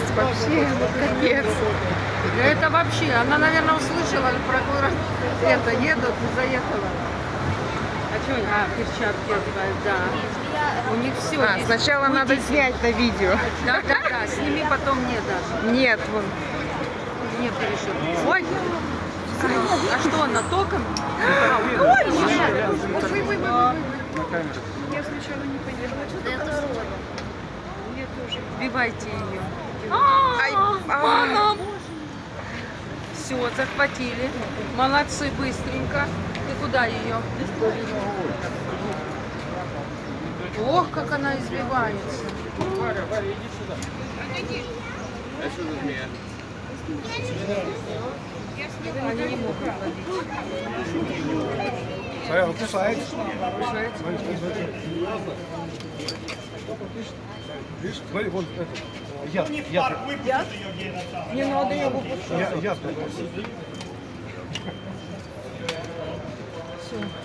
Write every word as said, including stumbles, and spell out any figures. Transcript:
вообще, капец. Это вообще, она, наверное, услышала про город, это, едут и заехала. А что они? А, перчатки одевают, да. У них все. А, сначала Уйдите. надо снять на видео. Да, да, да, сними, потом мне даже. Нет, вон. Мне перешел. Ой, а что она, током? Ой, ой, ой, ой. Я сначала не поняла, что это рот. Мне тоже. Сбивайте ее. Ай, а. Все, захватили. Молодцы, быстренько. Ты куда ее? Ох, как она избивается. Варя, Варя, иди сюда. А что за змея? Они не могут ловить. Варя, он кусается. Кусается. Видишь, смотри, вон это. Яд, яд. Яд? Не надо ее выпускать. Я, яд. Все.